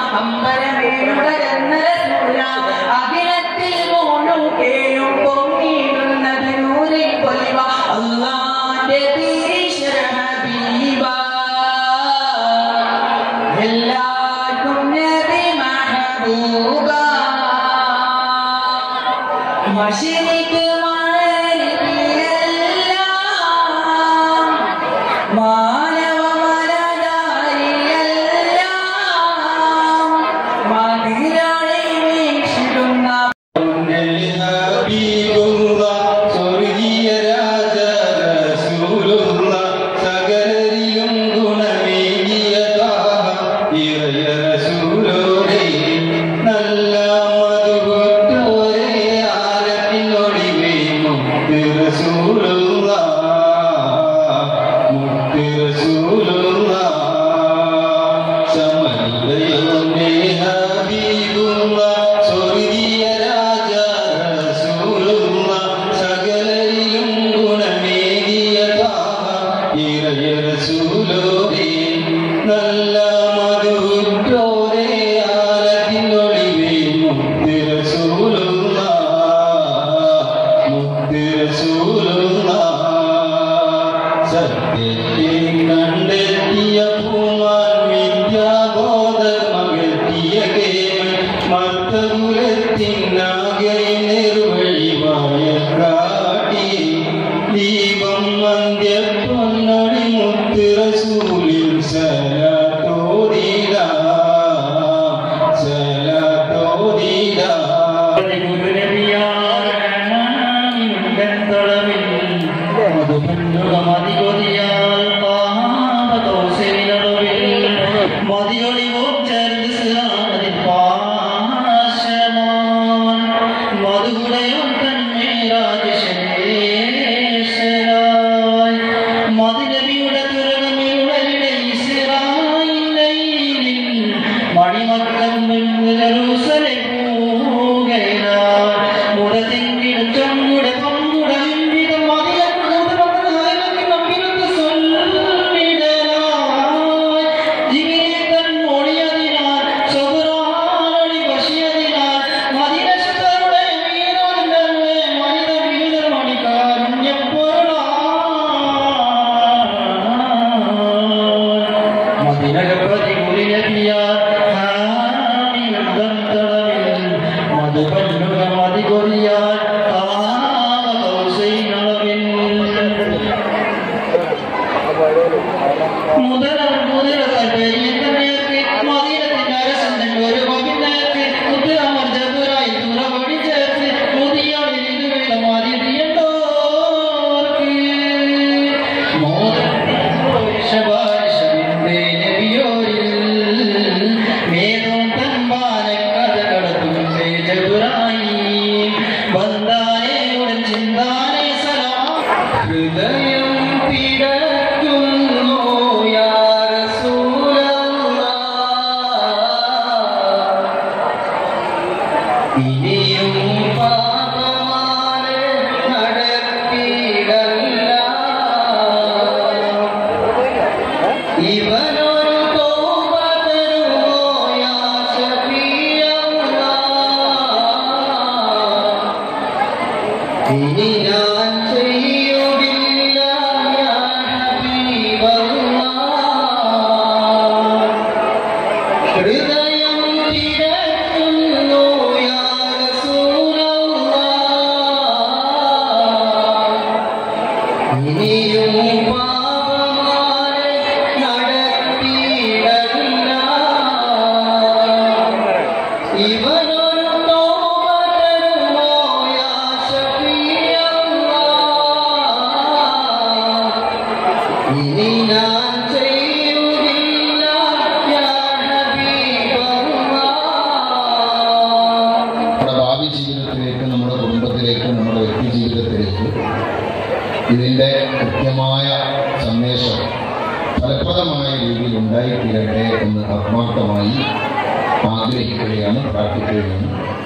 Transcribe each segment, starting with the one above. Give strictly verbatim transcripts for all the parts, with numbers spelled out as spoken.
ഇതിൻ്റെ കൃത്യമായ സന്ദേശം ഫലപ്രദമായ രീതിയിൽ ഉണ്ടായിത്തീരട്ടെ എന്ന് ആത്മാർത്ഥമായി ആഗ്രഹിക്കുകയാണ്, പ്രാർത്ഥിക്കുകയാണ്.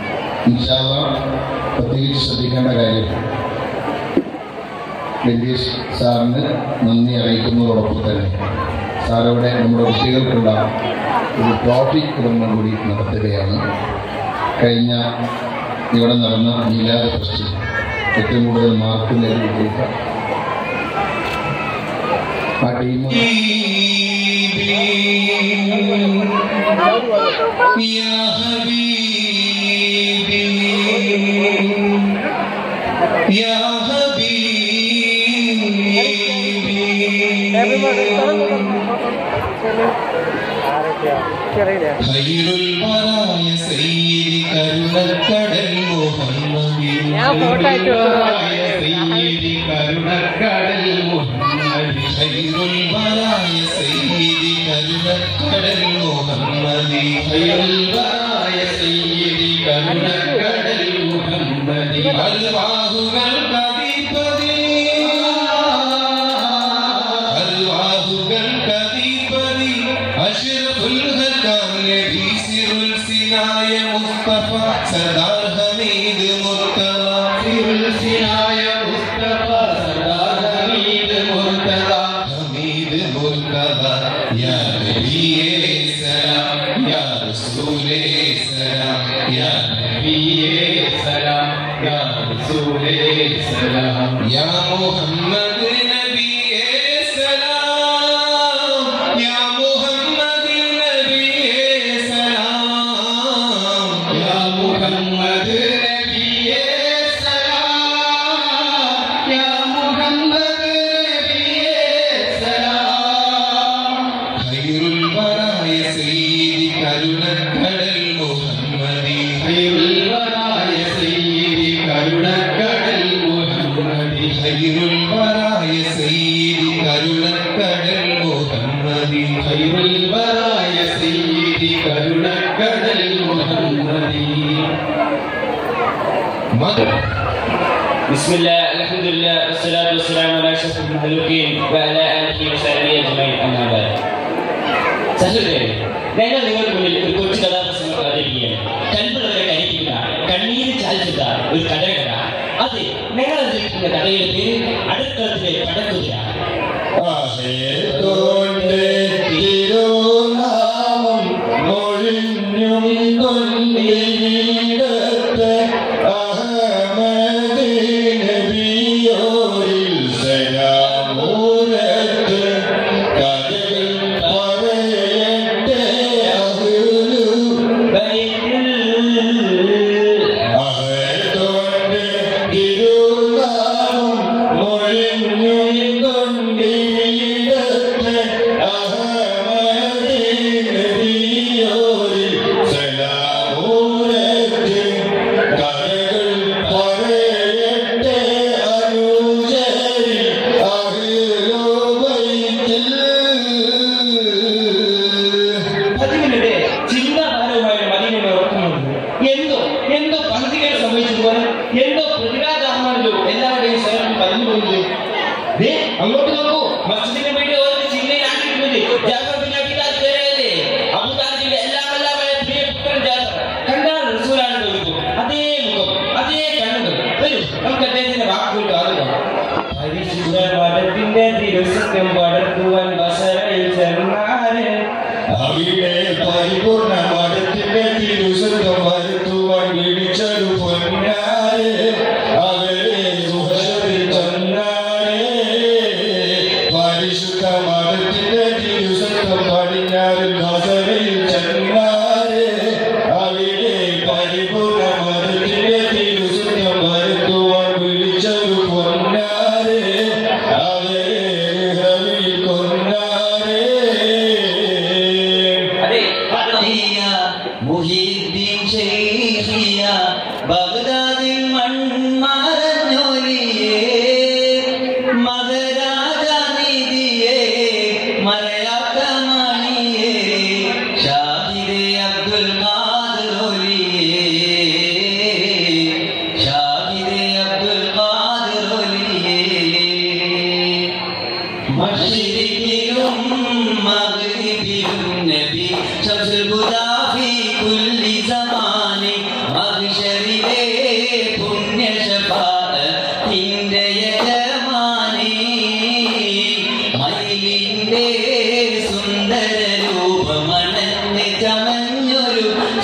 ഇൻഷാ അല്ലാഹ് പ്രത്യേകിച്ച് ശ്രദ്ധിക്കേണ്ട കാര്യം, ലങ്കേഷ് സാറിന് നന്ദി അറിയിക്കുന്നതോടൊപ്പം തന്നെ സാറവിടെ നമ്മുടെ കുട്ടികൾക്കുള്ള ഒരു ട്രോഫി വിതരണം കൂടി നടത്തുകയാണ്. കഴിഞ്ഞ ഇവിടെ നടന്ന മീലാദ് ഫെസ്റ്റിൽ ഏറ്റവും കൂടുതൽ മാർക്ക് നേടിയിട്ടുള്ള ആ ടീം ഖൈറുൽ വറായ സയ്യിദി കരുണക്കടൽ മുഹമ്മദി സയ്യിദി കരുണക്കടൽ മുഹമ്മദി ഖൈറുൽ വറായ സയ്യിദി കരുണക്കടൽ മുഹമ്മദി ഖൈറുൽ വറായ സയ്യിദി കരുണക്കടൽ മുഹമ്മദി അൽവാഹുകൾ കദീപതി അൽവാഹുകൾ കദീപതി അഷ്റഫുൽ ഖൽഖാൻ നബി സിറുൽ സിനായ മുസ്തഫ സർദാർ ഹമീദ് മുർത്തദ സിറുൽ സിനായ മുസ്തഫ സർദാർ ഹമീദ് മുർത്തദ ഹമീദ് മുർത്തദ യാ നബിയേ സലാം യാ റസൂലേ സലാം യാ നബിയേ സലാം യാ റസൂലേ സലാം യാ മുഹമ്മദ് നബിയേ സലാം യാ മുഹമ്മദ് നബിയേ സലാം യാ മുഹമ്മദ് നബിയേ സലാം യാ മുഹമ്മദ് നബിയേ സലാം ഖൈറുൽ വറായ സയ്യിദി കരുണക്കടൽ മുഹമ്മദി ഖൈറുൽ വറായ സയ്യിദി കരുണക്കടൽ മുഹമ്മദി ഖൈറുൽ വറായ സയ്യിദി കരുണക്കടൽ മുഹമ്മദി ഖൈറുൽ വറായ സയ്യിദി കരുണക്കടൽ മുഹമ്മദി بسم الله الحمد لله والصلاة والسلام على أشرف المخلوقين وعلى آله وصحبه أجمعين أما بعد. സഹോദരരെ, ഞങ്ങൾ നിങ്ങൾക്ക് മുന്നിൽ ഒരു കൊച്ചു കഥാപ്രസംഗം അവതരിപ്പിക്കുകയാണ്. കൽപ്പുള്ളവരെ കരിക്കുന്ന കണ്ണീര് ചാലിച്ച ഒരു കടകഥ. അത് ഞങ്ങൾ അവതരിപ്പിക്കുന്ന കഥയുടെ പേര് അടുക്കളത്തിലെ പടക്കുതിര. അങ്ങോട്ട് നോക്കൂ, മസ്ജിദിന്റെ വീട് ഓരോ ചിഹ്നയിലാക്കിയിട്ടുണ്ട്. ജാഫർ ബിൻ അബീ താലിബ് പേരല്ലേ? അബൂ താലിബിന്റെ എല്ലാം എല്ലാമായ പ്രിയപുത്രൻ ജാഫർ. കണ്ടാൽ റസൂലാണ് തോന്നിക്കും. അതേ മുഖം, അതേ കണ്ണുകൾ. വരൂ, നമുക്ക് അദ്ദേഹത്തിന്റെ വാക്കുകൾ കാണുക. പരിശുദ്ധ മതത്തിന്റെ തിരുസത്യം പടർത്തുവാൻ ബസറയിൽ ചെന്നാല് അവിടെ പരിപൂർണ മതത്തിന്റെ തിരുസത്യം പടർത്തുവാൻ വിളിച്ചൊരു പൊന്നാര് അവരെ സുഹൃത്തിൽ തന്നാര്. പരിശുദ്ധ മതത്തിന്റെ തിരുസത്യം പടിഞ്ഞാറ് ബസറയിൽ ചെന്നാര് അവിടെ പരിപൂർണ മതത്തിന്റെ തിരുസത്യം പടർത്തുവാൻ വിളിച്ചൊരു പൊന്നാര് അവരെ ഹവിൽ കൊന്നാര്. മുഹീദ്ദീൻ ശൈഖിയ ബഗ്ദാദിൽ മൺമറഞ്ഞൊലിയേ മകരാജനിധിയേ മറയാത്ത മണിയേ ഷാഹിദേ അബ്ദുൽ ഖാദിർ ഒലിയേ ഷാഹിദേ അബ്ദുൽ ഖാദിർ ഒലിയേ മശ്രിഖിലും മഗ്രിബിലും നബി ശംസുൽ ഹുദാ ഫീ കുല്ലി സമാൻ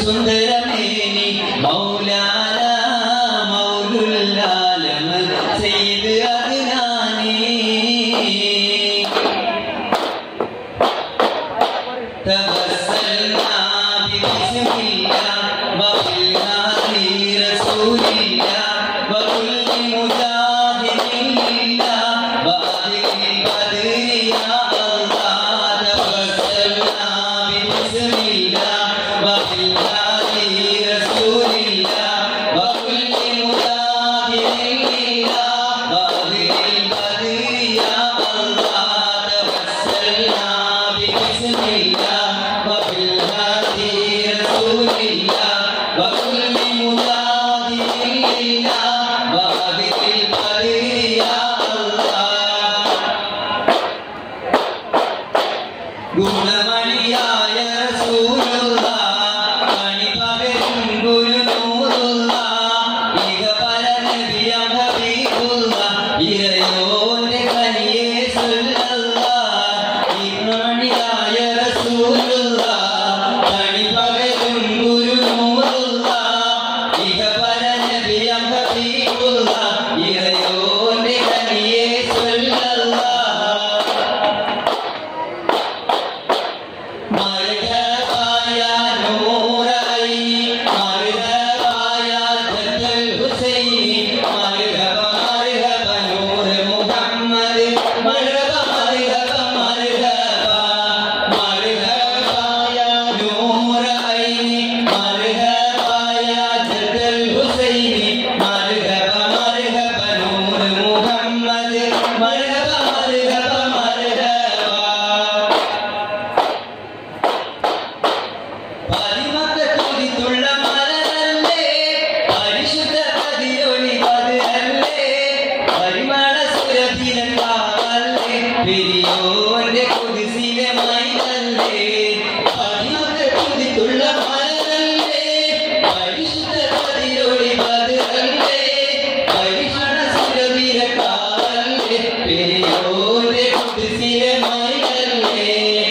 സുന്ദരമേനി മൗലാന മൗലുല്ലാലമൻ സയ്യിദ് അദ്നാനി തവസ്സൽനാ ബിസ്മില്ലാ വബിൽഹാദി റസൂലില്ലാ വകുല്ലി മുജാഹിദിൻ ലില്ലാ വഅദിൽ ബദ്രി യാ അല്ലാഹ് തവസ്സൽനാ ബിസ്മില്ലാ വബിൽഹാദി റസൂലില്ലാ വകുല്ലി മുജാഹിദിൻ ലില്ലാ വഅദിൽ ബദ്രി യാ അല്ലാഹ് തവസ്സൽനാ ബിസ്മില്ലാ വബിൽഹാദി റസൂലില്ലാ വകുല്ലി മുജാഹിദിൻ ലില്ലാ വഅദിൽ ബദ്രി യാ അല്ലാഹ് ഗുണമണിയായ റസൂലുള്ളാഹ് കണിപകരും ഗുരുനൂറുള്ളാഹ് ഇഹപര നബിയാം ഹബീബുള്ളാഹ് ഇറയോന്റെ കനിയേ സല്ലല്ലാഹ് ഗുണമണിയായ റസൂലുള്ളാഹ് കണിപകരും ഗുരുനൂറുള്ളാഹ് ഇഹപര നബിയാം ഹബീബുള്ളാഹ് ഇറയോന്റെ കനിയേ സല്ലല്ലാഹ് مرحبا يا نور عيني مرحبا يا جد الحسين مرحبا مرحبا نور محمد مرحبا مرحبا مرحبا مرحبا يا نور عيني مرحبا يا جد الحسين مرحبا مرحبا نور محمد مرحبا مرحبا مرحبا പരിമക്കത്തുതിത്തുള്ള മലരല്ലേ പരിശുദ്ധ കതിരൊളി പതിരല്ലേ പരിമള സുരഭിരക്കാവല്ലേ പെരിയോന്റെ കുതിസിലെ മൈനല്ലേ പരിമക്കത്തുതിത്തുള്ള മലരല്ലേ പരിശുദ്ധ കതിരൊളി പതിരല്ലേ പരിമള സുരഭിരക്കാവല്ലേ പെരിയോന്റെ കുതിസിലെ മൈനല്ലേ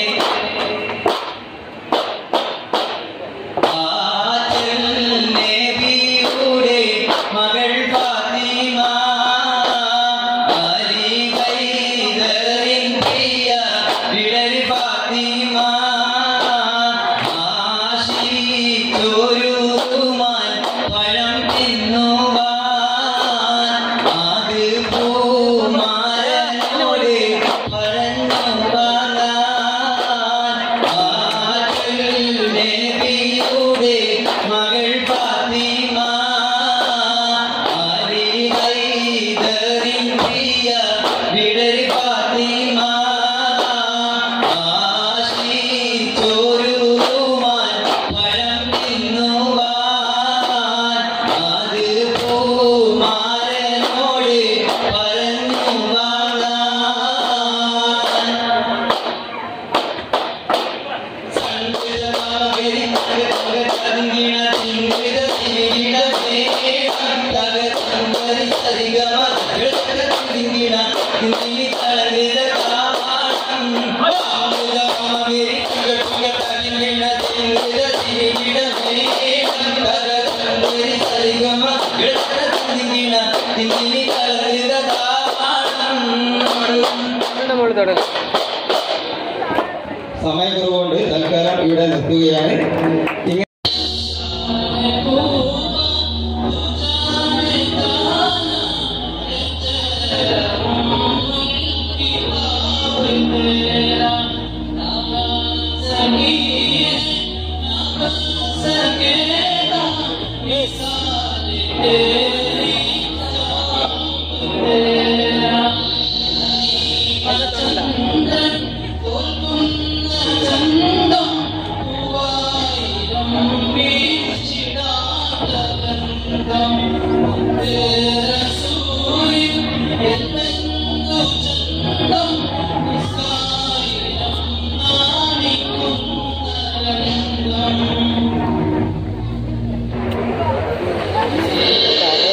ആറ്റൽ നബിയുടെ മകൾ ഫാത്തിമ അലി ഹൈദറിൻ പ്രിയ വിടൽ ഫാത്തിമ ആശിച്ചൊരുമാൻ പഴം തിന്നുവാൻ അത് പൂമാരനോട് പറഞ്ഞു വാങ്ങാൻ ആറ്റൽ നബിയുടെ മകൾ ഫാത്തിമ അലി ഹൈദറിൻ പ്രിയ വിടൽ ഫാത്തിമ ആശിച്ചൊരുമാൻ പഴം തിന്നുവാൻ അത് പൂമാരനോട് പറഞ്ഞു വാങ്ങാൻ സമയക്കുറവുകൊണ്ട് തൽക്കാലം ഇവിടെ നിർത്തുകയാണ്. Thank you.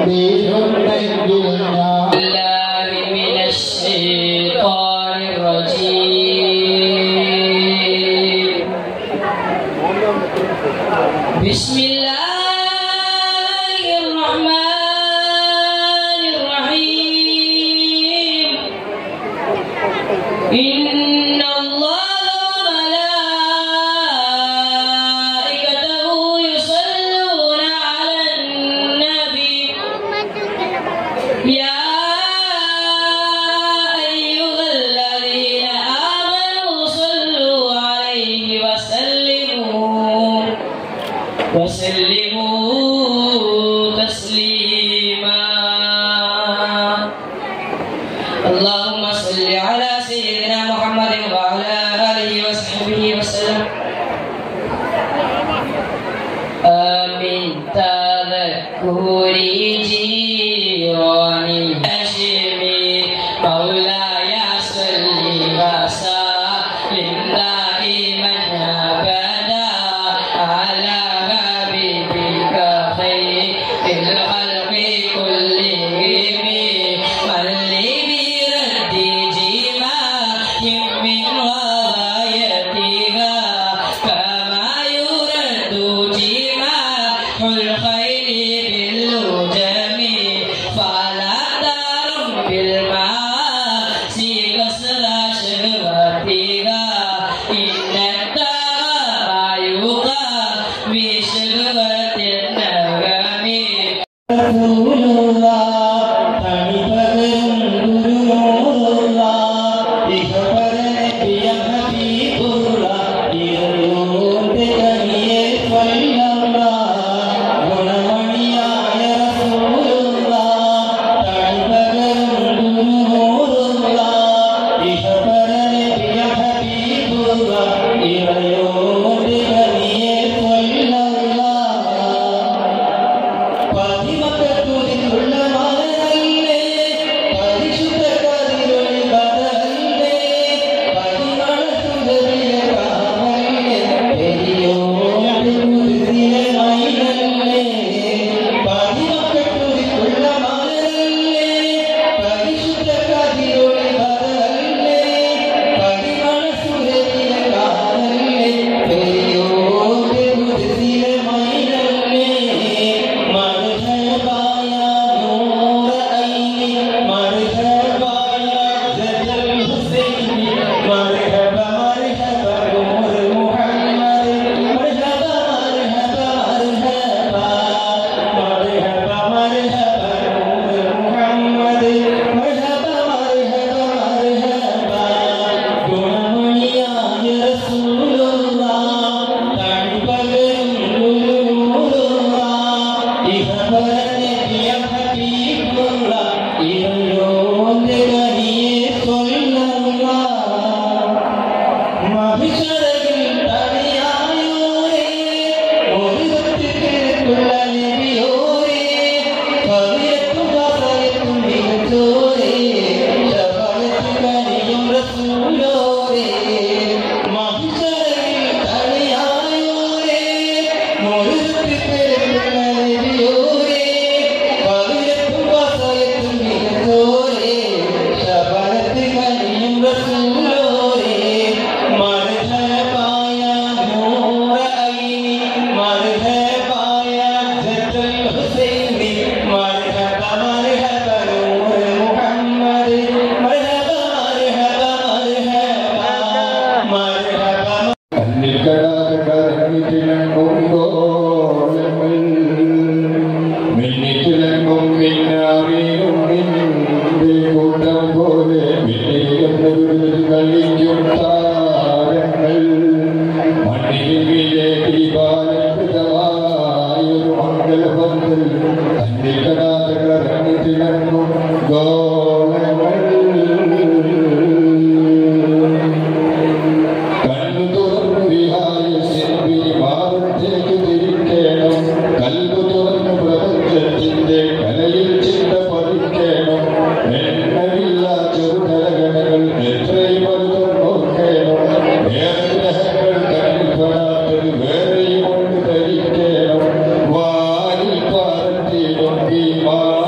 Bye.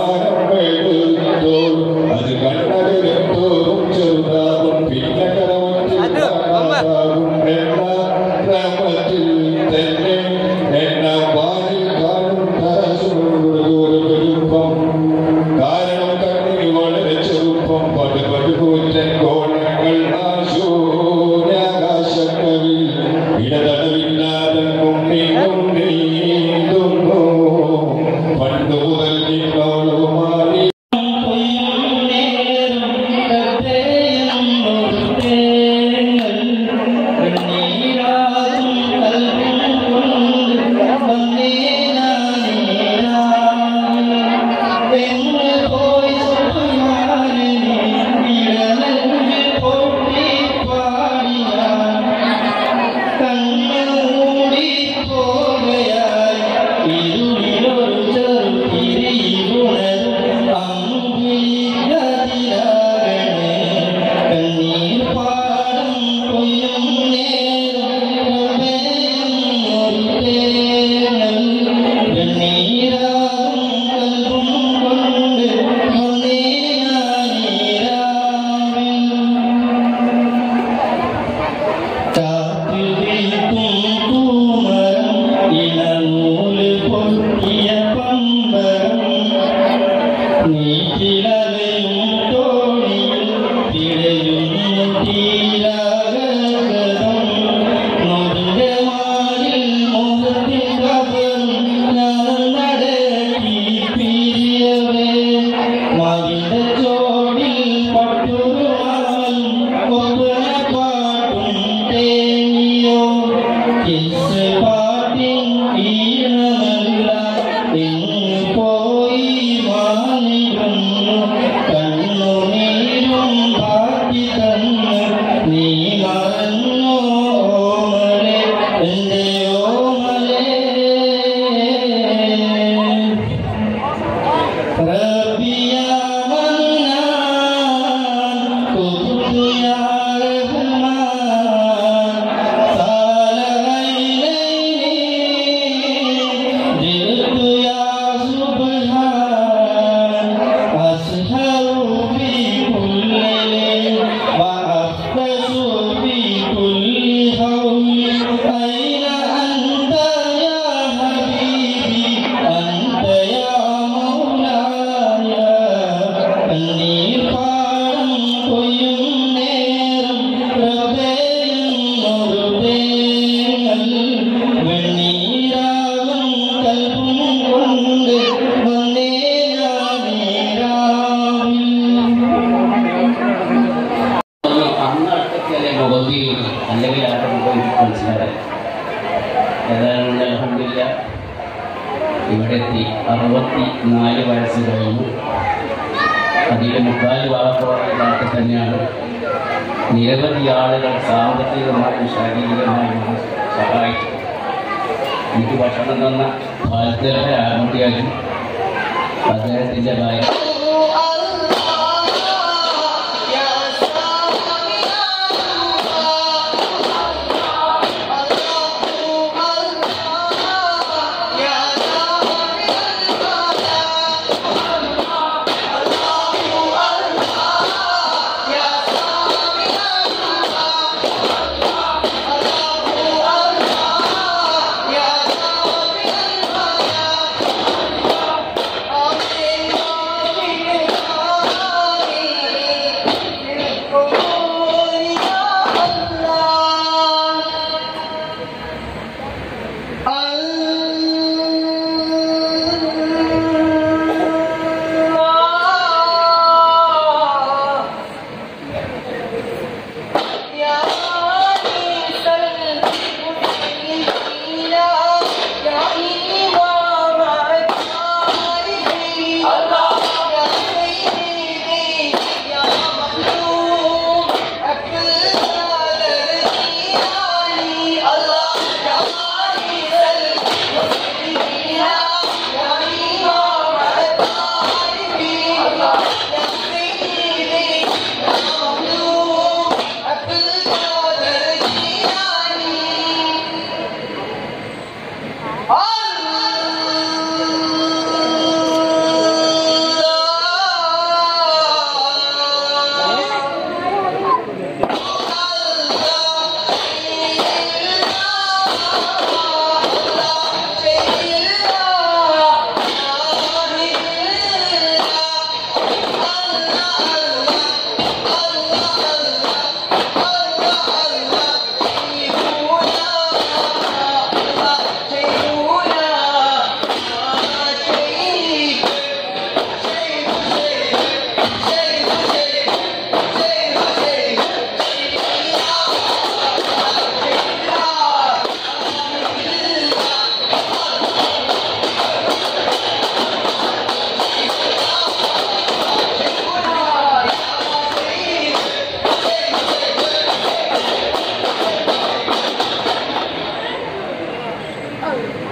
Amin.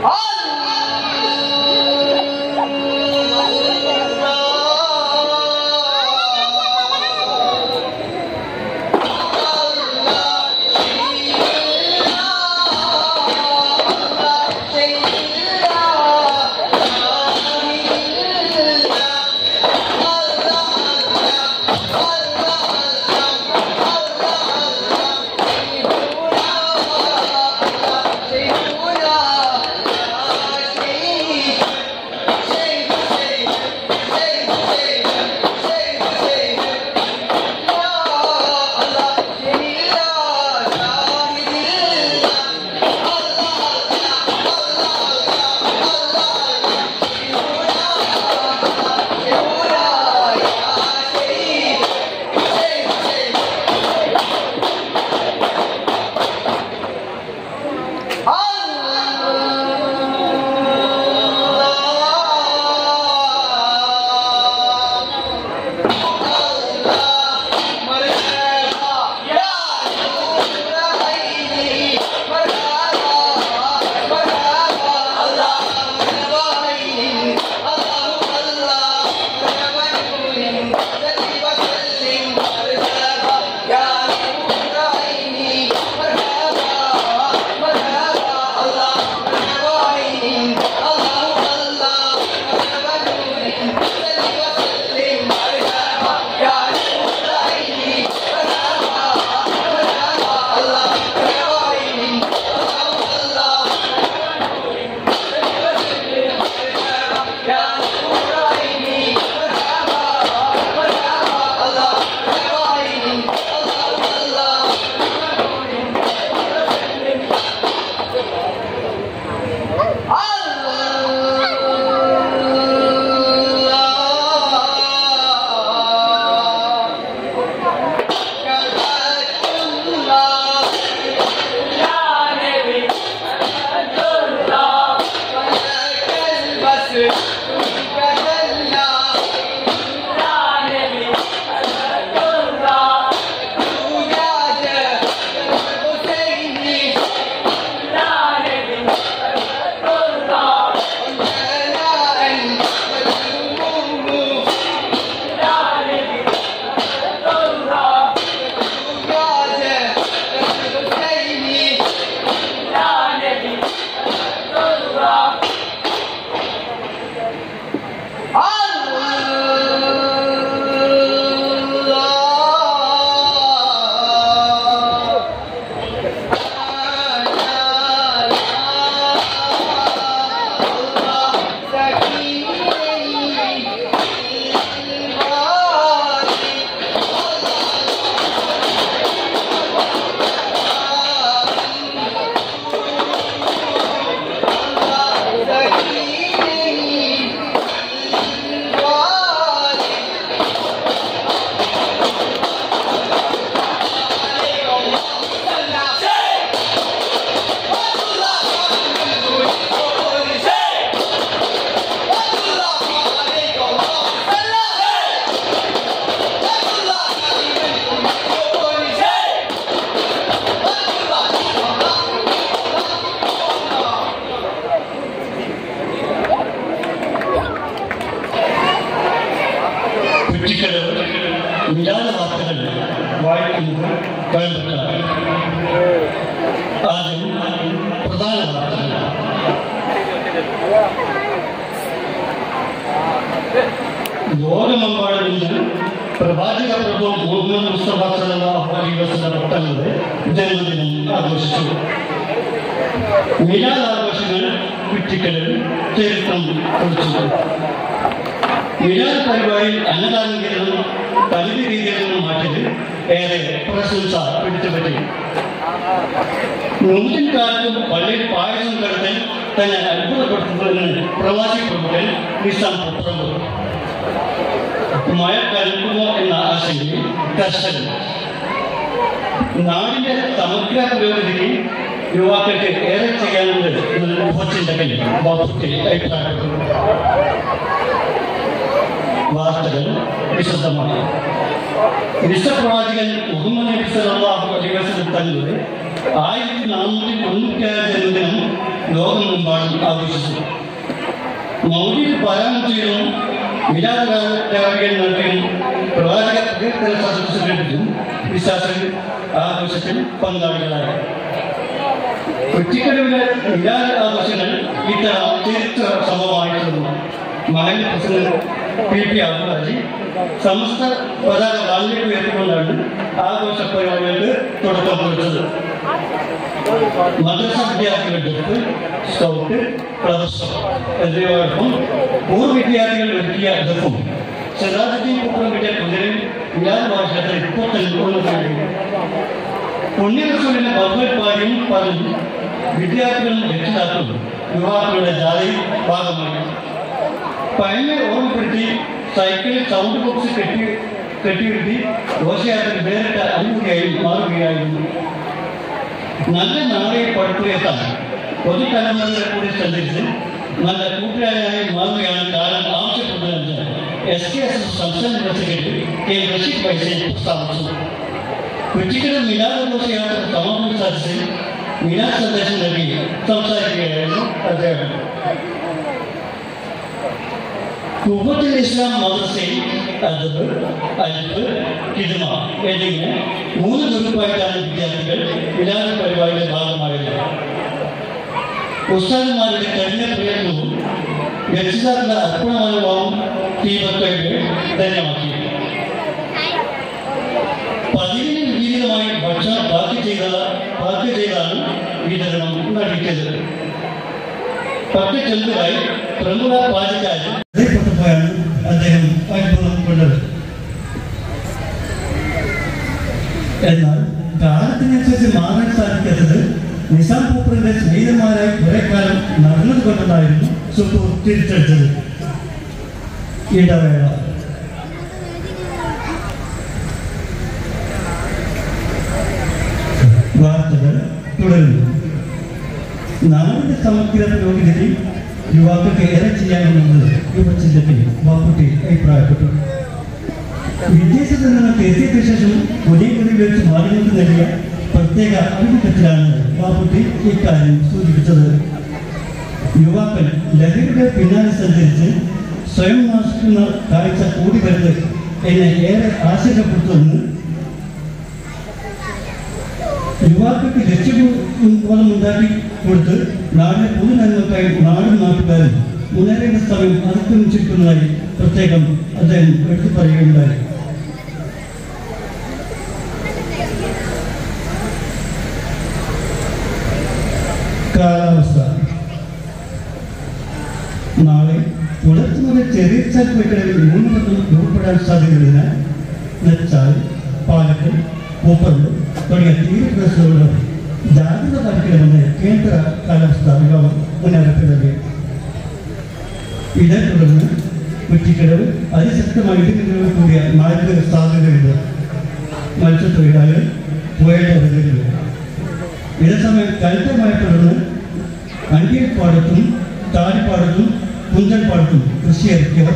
വിചാര വാർത്തകൾ വായിക്കുന്നത് കോയമ്പത്തൂർ. ആദ്യം പ്രധാന വാർത്തകൾ. ലോകമെമ്പാടും നിന്ന് പ്രവാചക പ്രഭു മുഹമ്മദ് മുസ്തഫ സല്ലല്ലാഹു അലൈഹി വസല്ലം തങ്ങളുടെ ജന്മദിനം ആഘോഷിച്ചു. മിലാദ് ആഘോഷങ്ങൾ കുറ്റിക്കലിൽ ചരിത്രം കുറിച്ചു. മിലാദ് പരിപാടിയിൽ അന്നദാനം ചെയ്തതും തനത് രീതിയിൽ നിന്നും മാറ്റിയത് ഏറെ പ്രശംസ പിടിച്ചുപറ്റി. നൂറ്റിൻ കാലത്തും പള്ളിയിൽ പായസം കടത്താൻ തന്നെ അത്ഭുതപ്പെടുത്തുന്നതിന് പ്രവാസി പ്രമുഖൻ നിസാം പുത്രമ്പ്. മഴ കലക്കുമോ എന്ന ആശങ്കയിൽ കർഷകൻ. നാടിന്റെ സമഗ്ര പുരോഗതിക്ക് യുവാക്കൾക്ക് ഏറെ ചെയ്യാനുണ്ട് എന്നൊരു ഉപചിന്തകൻ ബാപ്പുട്ടി അഭിപ്രായപ്പെട്ടു. വാർത്തകൾ വിശദമായി. വിശ്വപ്രവാചകൻ മുഹമ്മദ് നബി സല്ലല്ലാഹു അലൈഹി വസല്ലം തങ്ങളുടെ ആയിരത്തി നാനൂറ്റി തൊണ്ണൂറ്റി ആറ് ജന്മദിനം ലോകമെമ്പാടും ആഘോഷിച്ചു. മൗലിക പാരായണം ചെയ്തും വിരാടകാരികൾ നടത്തിയും പ്രവാചക കീർത്തന സദസ്സുകളിലും വിശ്വാസികൾ ആഘോഷത്തിൽ പങ്കാളികളായി. കുറ്റിക്കടവിലെ വിരാട ആഘോഷങ്ങൾ ഇത്തരം ചരിത്ര സമമായിട്ടുള്ള മകൻ president P P Abdul Samastha പതാക വാങ്ങിലേക്ക് ഉയർത്തിക്കൊണ്ടാണ് ആഘോഷ പരിപാടികൾക്ക് തുടക്കം കുറിച്ചത്. മദ്രസ വിദ്യാർത്ഥികളുടെ സ്കൗട്ട് പ്രദർശനം എന്നിവയോടൊപ്പം പൂർവ്വ വിദ്യാർത്ഥികൾ ഒരുക്കിയ ദഫും സിറാജുദ്ദീൻ കുട്ടമ്പിന്റെ കുതിരയും വിരാട് ഭാഷത്തിൽ ഇപ്പോൾ തന്നെ പുണ്യറസൂലിന്റെ ഭഗവത്പാടിയും പറഞ്ഞു വിദ്യാർത്ഥികളും രക്ഷിതാക്കളും യുവാക്കളുടെ ജാഥയിൽ ഭാഗമായി. പഴമയെ ഓർമ്മപ്പെടുത്തി സൈക്കിളിൽ സൗണ്ട് ബോക്സ് കെട്ടി കെട്ടിയിരുത്തി ഘോഷയാത്ര വേറിട്ട അനുഭൂതിയായി മാറുകയായിരുന്നു. നല്ല നാളെ പടുത്തുയർത്താൻ പൊതുതലമുറകളെ കൂടി സഞ്ചരിച്ച് നല്ല കൂട്ടുകാരായി മാറുകയാണ് കാലം ആവശ്യപ്പെടുന്നതെന്ന് എസ് കെ എസ് എസ് സംസ്ഥാന ജനറൽ സെക്രട്ടറി കെ റഷീദ് വൈസി പ്രസ്താവിച്ചു. കുറ്റിക്കട മിലാദ് ഘോഷയാത്ര സമാപന സാധിച്ച് മിലാദ് സന്ദേശം നൽകി സംസാരിക്കുകയായിരുന്നു അദ്ദേഹം. കുവ്വത്തുൽ ഇസ്ലാം മദ്രസയിൽ അദബ്, അൽഫ്, ഖിദ്മ എന്നിങ്ങനെ മൂന്ന് ഗ്രൂപ്പായിട്ടാണ് വിദ്യാർത്ഥികൾ മിലാദ് പരിപാടിയുടെ ഭാഗമായത്. ഉസ്താദന്മാരുടെ കഠിന പ്രയത്നവും രക്ഷിതാക്കളുടെ അർപ്പണമനോഭാവം തീവ്രതയുടെ ധന്യമാക്കി. പതിവിന് വിപരീതമായി ഭക്ഷണം ബാക്കി ചെയ്ത ബാക്കി ചെയ്താണ് വിതരണം നടത്തിയത്. പത്ത് ചെറുതായി പ്രമുഖ പാചകക്കാരൻ പോയാണ് അദ്ദേഹം അനുഭവപ്പെട്ടത്. എന്നാൽ കാലത്തിനനുസരിച്ച് മാറാൻ സാധിക്കാത്തത് നിസാം പൂപ്പറിന്റെ സ്നേഹിതന്മാരായി കുറെ കാലം നടന്നത് കൊണ്ടതായിരുന്നു സുപ്പൂർ തിരിച്ചടിച്ചത്. ഇടവേള. വാർത്തകൾ തുടരുന്നു. നാടിന്റെ സമഗ്ര പുരോഗതിക്ക് യുവാക്കൾക്ക് ഏറെ ചെയ്യാമെന്നത് യുവചിന്തത്തിൽ ബാപ്പുട്ടി അഭിപ്രായപ്പെട്ടു. വിദേശത്ത് നിന്ന് എത്തിയ ശേഷം കൊടിയക്കുടി വെച്ച് മാധ്യമങ്ങൾക്ക് നൽകിയ പ്രത്യേക അഭിമുഖത്തിലാണ് ബാപ്പുട്ടി ഇക്കാര്യം സൂചിപ്പിച്ചത്. യുവാക്കൾ ലഹരിയുടെ പിന്നാലെ സഞ്ചരിച്ച് സ്വയം നാശിക്കുന്ന കാഴ്ച കൂടി വരുന്നത് എന്നെ ഏറെ ആശങ്കപ്പെടുത്തുമെന്ന് യുവാക്കൾക്ക് ലക്ഷ്യബോധമുണ്ടാക്കി കൊടുത്ത് നാടിന്റെ പൊതുനന്മക്കായി നാടും നാട്ടുകാരും മുന്നേറേണ്ട സമയം അതിക്രമിച്ചിരിക്കുന്നതായി പ്രത്യേകം അദ്ദേഹം എടുത്തു പറയുകയുണ്ടായി. കാലാവസ്ഥ. നാളെ പുലർച്ചെ മുതൽ ചെറിയ ചാൽപ്പേക്കടയിൽ ന്യൂനമർദ്ദം രൂപപ്പെടാൻ സാധ്യതയുള്ളതിനാൽ നെച്ചാൽ, പാലക്കൽ, പൂപ്പറമ്പ് തുടങ്ങിയ തീരപ്രദേശങ്ങളുടെ ജാഗ്രത പാലിക്കണമെന്ന് കേന്ദ്ര കാലാവസ്ഥാ വിഭാഗം മുന്നറിയിപ്പ് നൽകി. ഇതേ തുടർന്ന് കുറ്റിക്കടവ് അതിശക്തമായ ഇടിമിന്നലോട് കൂടിയ മഴയ്ക്ക് സാധ്യതയുണ്ട്. മത്സ്യത്തൊഴിലാളികൾ പുഴയുടെ അതിർത്തിയില്ല. ഇതേസമയം കനത്ത മഴ തുടർന്ന് അണ്ടിയൽപ്പാടത്തും താടിപ്പാടത്തും കുന്തൽപ്പാടത്തും കൃഷി ഇറക്കിയവർ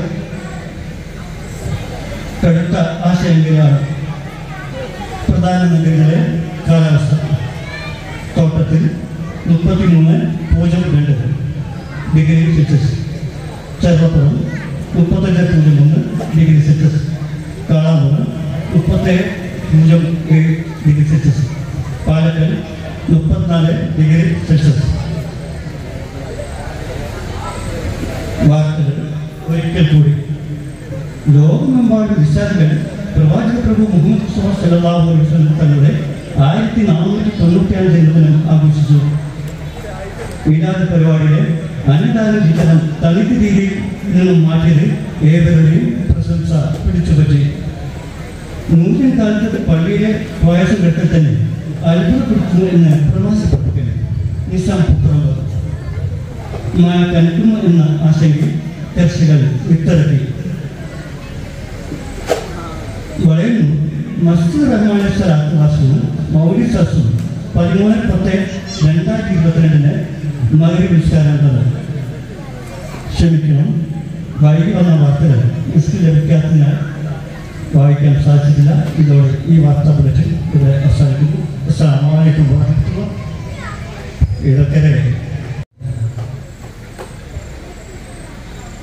കടുത്ത ആശങ്കയാണ്. പ്രധാനമന്ത്രിയുടെ കാലാവസ്ഥ. തോട്ടത്തിൽ മുപ്പത്തിമൂന്ന് പൂജ്യം രണ്ട് ഡിഗ്രി സെൽഷ്യസ്, ചെറുപ്പുറം മുപ്പത്തഞ്ച് പൂജ്യം ഒന്ന് ഡിഗ്രി സെൽഷ്യസ്, കാളാമ്പുറം മുപ്പത്തേഴ് പൂജ്യം ഏഴ് ഡിഗ്രി സെൽഷ്യസ്, പാലക്കൽ മുപ്പത്തിനാല് ഡിഗ്രി സെൽഷ്യസ്. വാർത്തകൾ ഒരിക്കൽ കൂടി. ലോകമെമ്പാടും വിശ്വാസികൾ പ്രവാചക പ്രഭു മുഹമ്മദ് മുസ്തഫ സല്ലല്ലാഹു അലൈഹി വസല്ലം തങ്ങളുടെ ആയിരത്തി നാനൂറ്റി തൊണ്ണൂറ്റിയാറ് ജന്മദിനം ആഘോഷിച്ചു. മീലാദ് പരിപാടിയിലെ അന്നദാന വിതരണം തളിത് രീതിയിൽ നിന്നും മാറ്റിയത് ഏവരുടെയും പ്രശംസ പിടിച്ചുപറ്റി. നൂറ്റൻ കാലത്ത് പള്ളിയിലെ പായസം ഘട്ടത്തിൽ തന്നെ അത്ഭുതപ്പെടുത്തുന്നു എന്ന് പ്രവാസപ്പെട്ടു നിസാം പുത്രമ്പ്. മഴ കനക്കുന്നു എന്ന ആശങ്കയിൽ ചർച്ചകൾ വിട്ടിറക്കി. വളയുന്നു മസ്ജിദ് റഹ്മാന്റെ സ്വലാത്ത് ക്ലാസും മൗലിദ് സദസ്സും പതിമൂന്ന് പത്ത് രണ്ടായിരത്തി ഇരുപത്തിരണ്ടിന് മഗ്‌രിബ് നിസ്കാരം നടന്നു. ക്ഷമിക്കണം, വൈകി വന്ന വാർത്തകൾ ലിസ്റ്റ് ലഭിക്കാത്തതിനാൽ വായിക്കാൻ സാധിച്ചിട്ടില്ല. ഇതോടെ ഈ വാർത്താ ബുള്ളറ്റിൻ ഇവിടെ അവസാനിക്കുന്നു. അസ്സലാമു അലൈക്കും വറഹ്മത്തുള്ളാഹി. ഇതൊക്കെ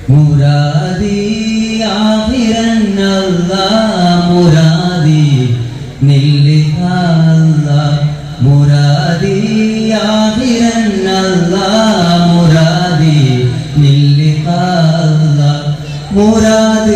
മുരാദി ആഖിറൻ അല്ലാഹ് മുരാദി നില്ലിക അല്ലാഹ് മുരാദി ആഖിറൻ അല്ലാഹ് മുരാദി നില്ലിക അല്ലാഹ് മുരാദ്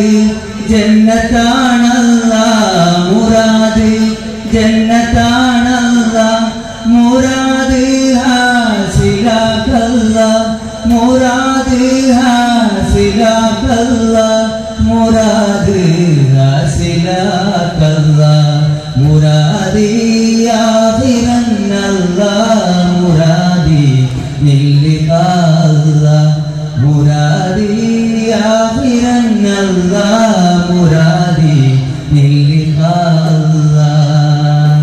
ജന്നത്താണല്ലാഹ് മുരാദ് ജന്നത്താണല്ലാഹ് മുരാദ് ഹാസിലാക്കല്ലാഹ് മുരാദ് ഹാസിലാക്കല്ലാഹ് മുരാദ് ഹാസിലാക്കല്ലാഹ് മുരാദി ആഖിറൻ അല്ലാഹ് മുരാദി നില്ലിക അല്ലാഹ് മുരാദി ആഖിറൻ അല്ലാഹ് മുരാദി നില്ലിക അല്ലാഹ്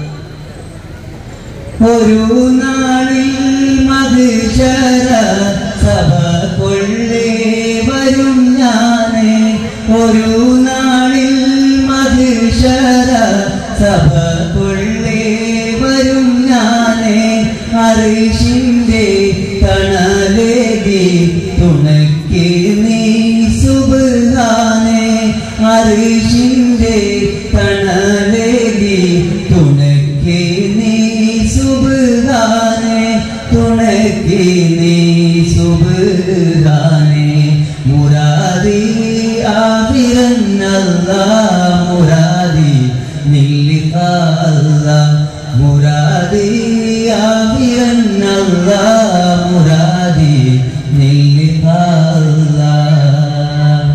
ഒരു നാളിൽ മഹ്ശറ സഭ കൊള്ളേ വരും ഞാനേ ഒരു നാളിൽ മഹ്ശറ സഭ കൊള്ളേ വരും ഞാനേ അർശിന്റെ തണലേകി തുണയ്ക്ക് നീ സുബ്ഹാനേ അർശിന്റെ തണലേകി തുണയ്ക്ക് നീ സുബ്ഹാനേ തുണയ്ക്ക് നീ സുബ്ഹാനേ മുരാദി ആഖിറൻ അല്ലാഹ് മുരാദി നില്ലിക അല്ലാഹ് മുരാദി ആഖിറൻ അല്ലാഹ് മുരാദി നില്ലിക അല്ലാഹ്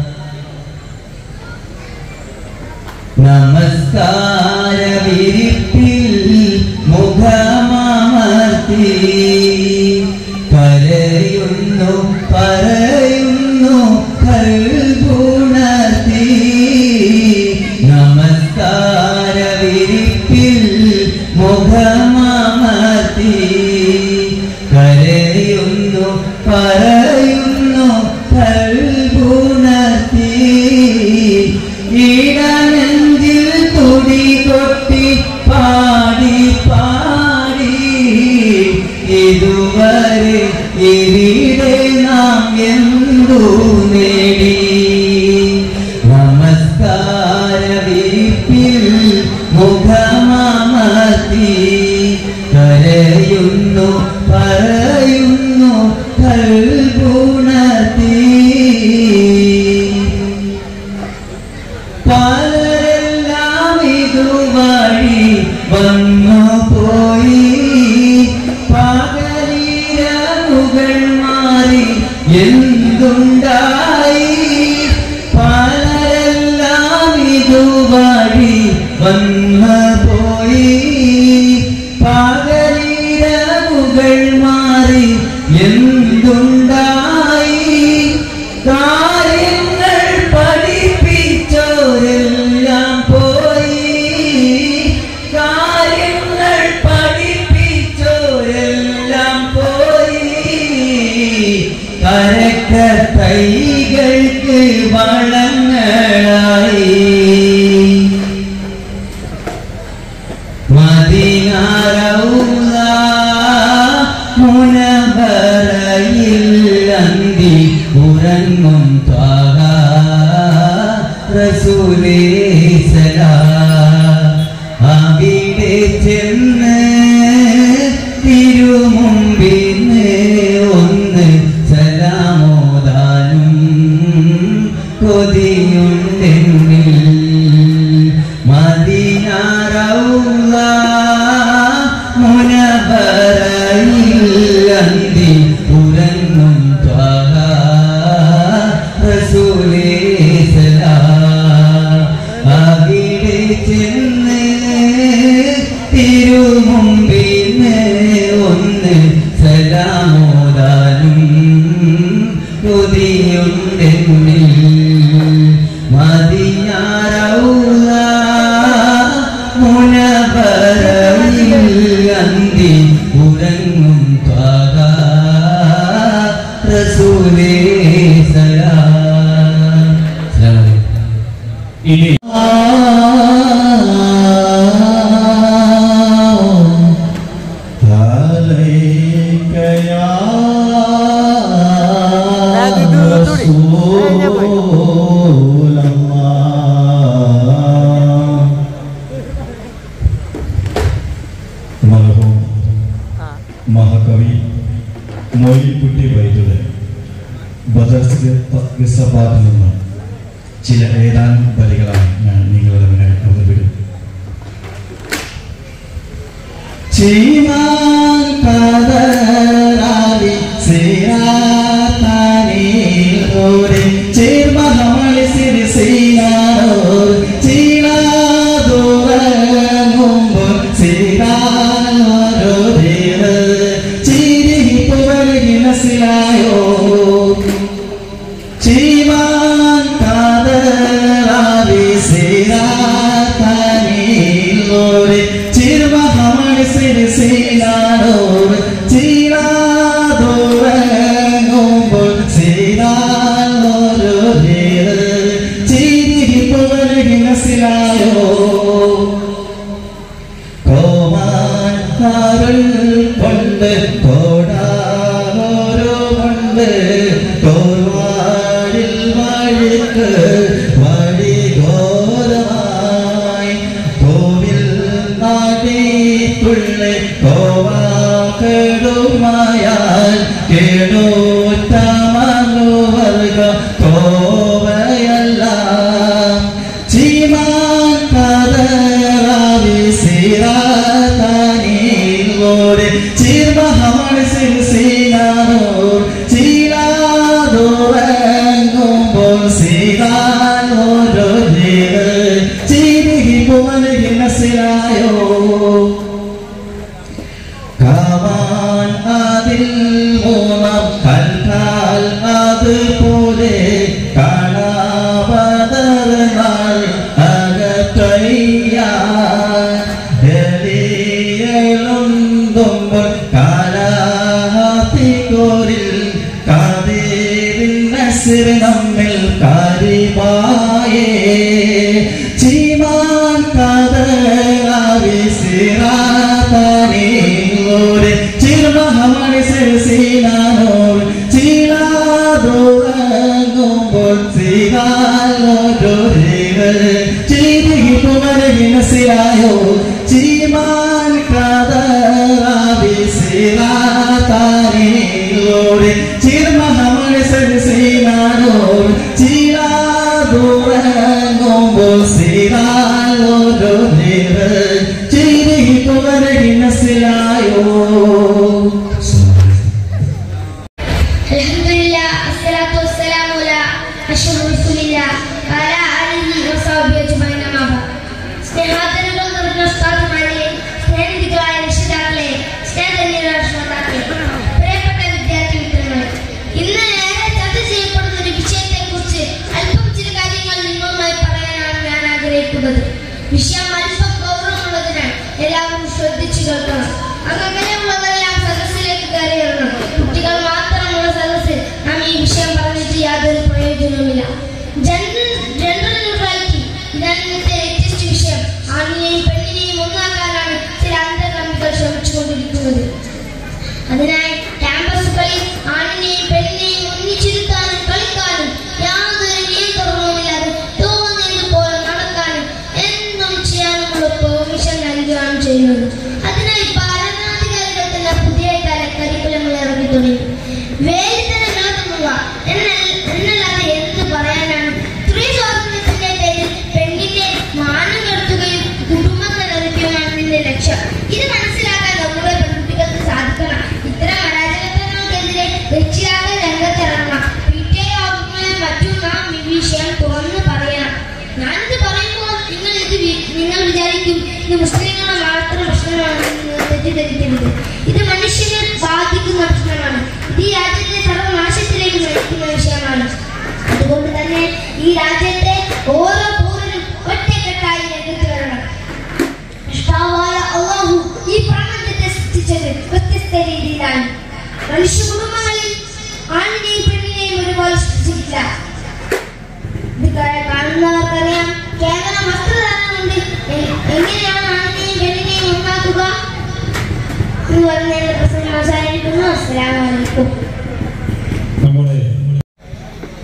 നമസ്കാര വിരിപ്പിൽ മുഖമമർത്തി കരയുന്നു പറയുന്നു കൽബുണർത്തി നമസ്കാര വിരിപ്പിൽ മുഖമമർത്തി കരയുന്നു പറയുന്നു കൽബുണർത്തി ഈടനെഞ്ചിൽ തുടി കൊട്ടി പാടി പാടി ഇതുവരെ ഇവിടെ നാം എന്തു നേടി നമസ്കാര വിരിപ്പിൽ മുഖമമർത്തി കരയുന്നു പറയുന്നു കൽബുണർത്തി പലരെല്ലാം ഇതുവഴി വന്നു പോയി പകലിരവുകൾ മാറി എന്തുണ്ടായി പലരെല്ലാം ഇതുവഴി വന്നു പോയി പകലിരവുകൾ മാറി എന്തുണ്ടായി കാര്യങ്ങൾ പഠിപ്പിച്ചോരെല്ലാം പോയി കാര്യങ്ങൾ പഠിപ്പിച്ചോരെല്ലാം പോയി കരക്ക തൈകൾക്ക് വളങ്ങളായി മദീന റൗള മുനവറയിൽ അന്തി ഉറങ്ങും ത്വാഹ റസൂലേ സലാം അവിടെ ചെന്ന് തിരുമുമ്പിന്ന് ഒന്ന് സലാമോദാനും കൊതിയുണ്ടെന്നിൽ മദീന റൗള മുനവറയിൽ അന്തി ഉറങ്ങും ത്വാഹ റസൂലേ സലാം അവിടെ ചെന്ന് തിരുമുമ്പിന്ന് ഒന്ന് സലാമോദാനും കൊതിയുണ്ടെന്നിൽ മദീന റൗള മുനവറയിൽ അന്തി ഉറങ്ങും ത്വാഹ റസൂലേ സലാം. ഇനി عليك يا മഹാകവി മൊയ്‌ൻകുട്ടി വൈദ്യരുടെ ബദർസിൽ നിന്ന് ചില ഏതാനും വരികളാണ് ഞാൻ നിങ്ങളുടെ മുന്നിൽ അവതരിപ്പിക്കുന്നത്. ചീമാൻ കാദറാലി സിറാതാനി ഓരെ ചീർമഹമളി സിരി സീനാനോർ ചീലാദോരങ്ങുമ്പോ സീരാനോരോരേവ ചീരിഹി പുവലിനസിലായോ ചീമാൻ കാദറാലി സിറാതാനി ഓരെ ചീർമഹമളി സിരി സീനാനോർ ചീലാദോരങ്ങുമ്പോ സീരാനോരോരേവ ചീരിഹി പുവലിനസിലായോ കോമാൻ ഹാരുൾ കൊണ്ട് കോടാനോരോ കൊണ്ട് കോർവാടിൽ വഴിക്ക് വഴി ഘോരമായി കോവിൽ നാടിക്കുള്ള കോവാക്കെടുമായാൽ കേടോറ്റമനുവർഗ കോവയെല്ലാം ചീമാൻ കാദറാവി സിറാതാനിലോടെ ചീർമഹമണി സിൽസീനാനോർ ചീലാദോരങ്ങുമ്പോൾ സീതാനോരോ ദേവ ചീരിഹി പുവലിഹി നസിലായോ കാമാൻ അതിൽ മൂന്നാം കൽക്കാൽ അതുപോലെ കാണാപതർ നാൾ അകത്തയ്യാൻ എളിയളുന്തുമ്പോൾ കാലാത്തിക്കോരിൽ കാതേരിൻ നസിർ നമ്മിൽ കാര്യമായേ ചീമാൻ കാദറാവി സിറാതാനിലോരെ ചീർമഹമണി സിൽസീനാനോർ ചീലാദോരങ്ങുമ്പോൾ സീതാനോരോരേവ ചീരിഹി പുവലിഹി നസിലായോ ചീമാൻ കാദറാവി സിറാതാനിലോരെ ചീർമഹമണി സിൽസീനാനോർ ചീലാദോരങ്ങുമ്പോൾ സീതാനോരോരേവ ചീരിഹി പുവലിഹി നസിലായോ. അൽഹംദുലില്ലാഹ് അസ്സലാത്തു വസ്സലാമു അലാ അഷ്റഫിൽ റസൂലില്ലാഹ് വഅലാ ആലിഹി വസഹ്ബിഹി അജ്മഈൻ അമ്മാ ബഅദ്. സ്നേഹാദരങ്ങൾ നിറഞ്ഞ ഉസ്താദുമാരെ, സ്നേഹിതരായ രക്ഷിതാക്കളെ, സ്നേഹധന്യരായ ശ്രോതാക്കളെ, പ്രിയപ്പെട്ട വിദ്യാർത്ഥി മിത്രങ്ങളെ, ഇന്ന് ഏറെ ചർച്ച ചെയ്യപ്പെടുന്ന ഒരു വിഷയത്തെക്കുറിച്ച് അല്പം ചില കാര്യങ്ങൾ നിങ്ങളുമായി പറയാനാണ് ഞാൻ ആഗ്രഹിക്കുന്നത്. വിഷയം അല്പം ഗൗരവമുള്ളതിനാൽ എല്ലാവരും ശ്രദ്ധിച്ചു കേൾക്കണം. അങ്ങനെയുള്ളവരെല്ലാം സദസ്സിലേക്ക് കയറിയിറങ്ങണം. കുട്ടികൾ മാത്രമുള്ള സദസ്സിൽ നാം ഈ വിഷയം പറഞ്ഞിട്ട് യാതൊരു പ്രയോജനവുമില്ല. ജെൻഡർ ന്യൂട്രാലിറ്റി ഇതാണ് ഇന്നത്തെ ലേറ്റസ്റ്റ് വിഷയം. ആണിനെയും പെണ്ണിനെയും ഒന്നാക്കാനാണ് ചില അന്തർകമ്പികൾ ശ്രമിച്ചുകൊണ്ടിരിക്കുന്നത്. അതിനായി ക്യാമ്പസുകളിൽ ആണിനെയും പെണ്ണിനെയും ഒന്നിച്ചിരുത്താനും കളിക്കാനും യാതൊരു നിയന്ത്രണവുമില്ലാതെ തോന്നിയതുപോലെ നടക്കാനും എന്നും ചെയ്യാനുമുള്ള പെർമിഷൻ നൽകുകയാണ് ചെയ്യുന്നത്. അതിനായി ഭരണാധികാരികൾ തന്നെ പുതിയ തല കരിക്കുലങ്ങൾ ഇറങ്ങി തുടങ്ങി. വേലിത്തരം നടത്തുക എന്നല്ലാതെ എന്ത് പറയാനാണ്? സ്ത്രീ സ്വാതന്ത്ര്യത്തിന്റെ പേരിൽ പെണ്ണിന്റെ മാനം കെടുത്തുകയും കുടുംബത്തെ നിറയ്ക്കുകയാണ് ഇതിന്റെ ലക്ഷ്യം. ഇത് മനസ്സിലാക്കാൻ നമ്മുടെ പെൺകുട്ടികൾക്ക് സാധിക്കണം. ഇത്തരം അരാജകത്വങ്ങൾക്കെതിരെ രക്ഷിതാക്കൾ രംഗത്തിറങ്ങണം. പി ടി ഐ ഓഫീസിലും മറ്റും നാം ഈ വിഷയം തുറന്നു പറയണം. ഞാനിത് പറയുമ്പോൾ നിങ്ങൾ ഇത് നിങ്ങൾ വിചാരിക്കും ഇത് മുസ്ലിങ്ങളുടെ മാത്രം പ്രശ്നമാണെന്ന് തെറ്റിദ്ധരിക്കരുത്. ഇത് മനുഷ്യനെ ബാധിക്കുന്ന പ്രശ്നമാണ്. ഇത് ഈ രാജ്യത്തെ സർവനാശത്തിലേക്ക് നയിക്കുന്ന വിഷയമാണ്. അതുകൊണ്ട് തന്നെ ഈ രാജ്യത്തെ ഓരോ പൗരനും ഒറ്റക്കെട്ടായി രംഗത്ത് വരണം. അല്ലാഹു ഈ പ്രപഞ്ചത്തെ സൃഷ്ടിച്ചത് വ്യത്യസ്ത രീതിയിലാണ്. മനുഷ്യ കുടുംബങ്ങളിൽ ആണിനെയും പെണ്ണിനെയും ഒരുപോലെ സൃഷ്ടിച്ചിട്ടില്ല. ഇത് കാണുന്നവർക്കറിയാം. കേവലം വസ്ത്രധാരണം കൊണ്ട് എങ്ങനെയാണ് ആണിനെയും പെണ്ണിനെയും ഒന്നാക്കുക എന്ന് പറഞ്ഞ പ്രസംഗം അവസാനിക്കുന്നു. അസ്സലാമു അലൈക്കും. നമ്മുടെ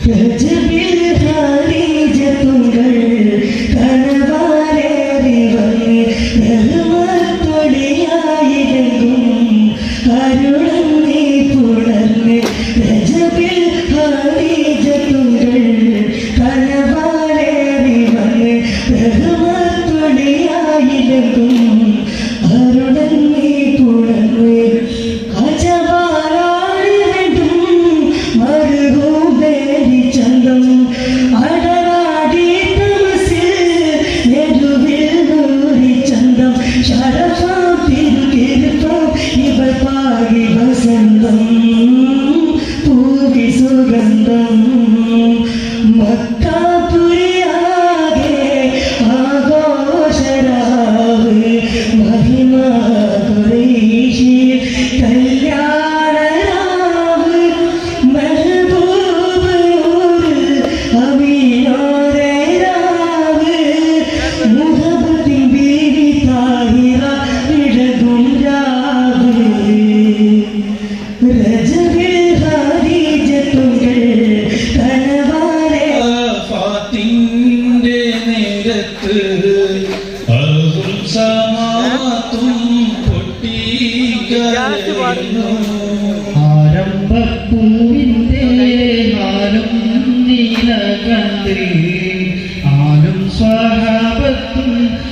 ആരംഭപ്പൂവിന്റെ ആലും നീലകണ്ഠേ ആലും സ്വഹാബത്തും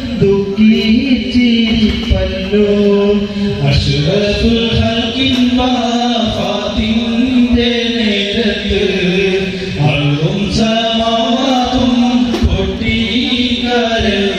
ദുഃഖിച്ചിരിപ്പല്ലോ അഷ്റഫുൽ ഹൽക്കിൻ വഫാത്തിന്റെ നേരത്ത് അർളും സമാവാത്തും പൊട്ടിക്കരല്ലോ